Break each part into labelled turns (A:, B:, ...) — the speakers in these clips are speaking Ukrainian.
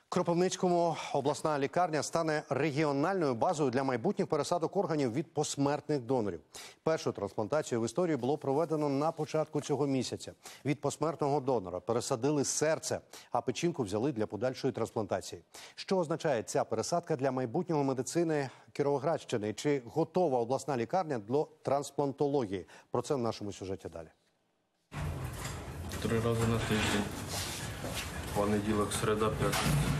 A: Кропивницькому обласна лікарня стане регіональною базою для майбутніх пересадок органів від посмертних донорів. Першу трансплантацію в історії було проведено на початку цього місяця. Від посмертного донора пересадили серце, а печінку взяли для подальшої трансплантації. Що означає ця пересадка для майбутнього медицини Кіровоградщини? Чи готова обласна лікарня для трансплантології? Про це в нашому сюжеті далі.
B: 3 рази на тиждень. Понеділок, середа, п'ятниця.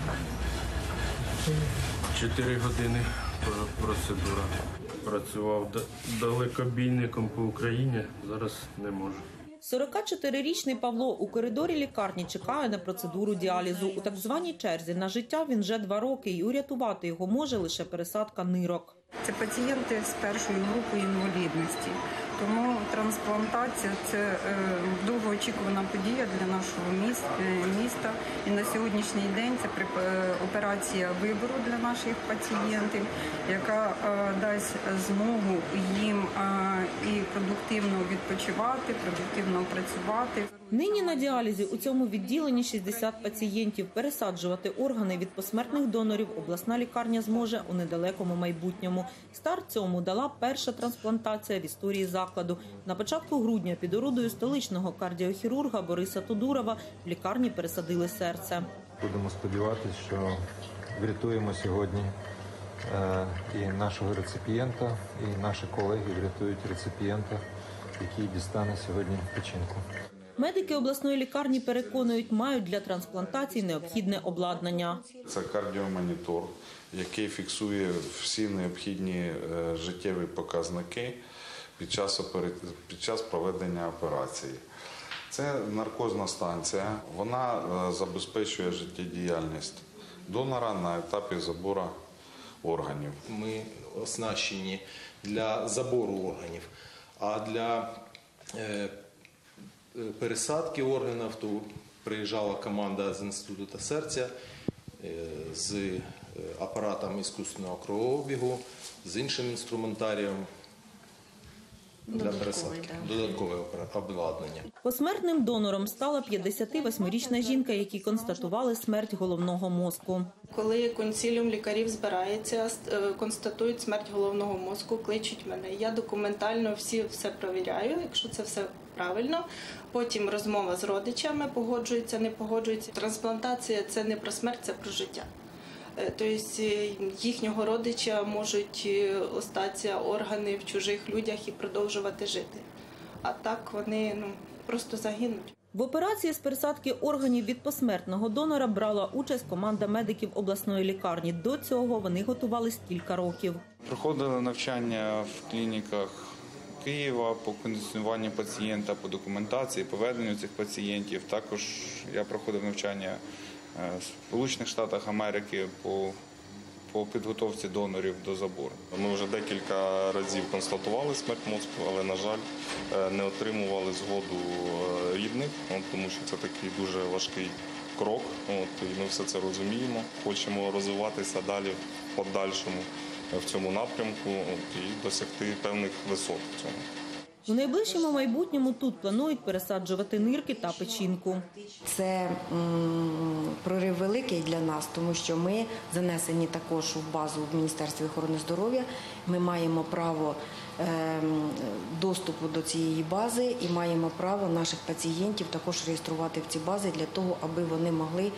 B: 4 години процедура. Працював далекобійником по Україні, зараз не можу.
C: 44-річний Павло у коридорі лікарні чекає на процедуру діалізу. У так званій черзі на життя він вже 2 роки, і урятувати його може лише пересадка нирок.
D: Це пацієнти з першою групою інвалідності. Тому трансплантація – це довгоочікувана подія для нашого міста. І на сьогоднішній день це операція вибору для наших пацієнтів, яка дасть змогу їм і продуктивно відпочивати, продуктивно працювати.
C: Нині на діалізі у цьому відділенні 60 пацієнтів. Пересаджувати органи від посмертних донорів обласна лікарня зможе у недалекому майбутньому. Старт цьому дала перша трансплантація в історії закладу. На початку грудня під орудою столичного кардіохірурга Бориса Тодурова в лікарні пересадили серце.
E: Будемо сподіватися, що врятуємо сьогодні і нашого реципієнта, і наші колеги врятують реципієнта, який дістане сьогодні печінку.
C: Медики обласної лікарні переконують, мають для трансплантації необхідне обладнання.
F: Це кардіомонітор, який фіксує всі необхідні життєві показники під час проведення операції. Це наркозна станція, вона забезпечує життєдіяльність донора на етапі забору органів.
G: Ми оснащені для забору органів, а для пересадки органів то приїжджала команда з інституту серця з апаратом іскусственного кровообігу, з іншим інструментарієм для пересадки, додаткове обладнання.
C: Посмертним донором стала 58-річна жінка, якій констатували смерть головного мозку.
H: Коли консиліум лікарів збирається, констатують смерть головного мозку, кличуть мене. Я документально все перевіряю, якщо це все правильно. Потім розмова з родичами, погоджується, не погоджується. Трансплантація – це не про смерть, це про життя. Тобто їхнього родича можуть остатися органи в чужих людях і продовжувати жити. А так вони просто загинуть.
C: В операції з пересадки органів від посмертного донора брала участь команда медиків обласної лікарні. До цього вони готувались кілька років.
I: Проходили навчання в клініках Києва по кондиціонуванню пацієнта, по документації, по веденню цих пацієнтів. Також я проходив навчання в Сполучених Штатах Америки по підготовці донорів до забору.
F: Ми вже декілька разів констатували смерть мозку, але, на жаль, не отримували згоду рідних, тому що це такий дуже важкий крок, і ми все це розуміємо. Хочемо розвиватися далі в подальшому в цьому напрямку і досягти певних висот в цьому.
C: У найближчому майбутньому тут планують пересаджувати нирки та печінку.
J: Це прорив великий для нас, тому що ми занесені також в базу в Міністерстві охорони здоров'я. Ми маємо право доступу до цієї бази і маємо право наших пацієнтів також реєструвати в ці бази для того, аби вони могли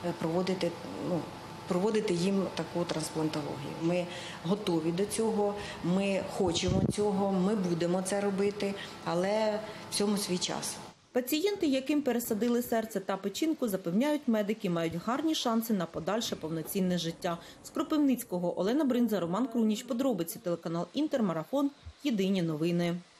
J: проводити їм таку трансплантологію. Ми готові до цього, ми хочемо цього, ми будемо це робити, але всьому свій час.
C: Пацієнти, яким пересадили серце та печінку, запевняють медики, мають гарні шанси на подальше повноцінне життя. З Кропивницького Олена Бринза, Роман Круніч, подробиці, телеканал Інтер, Марафон, Єдині новини.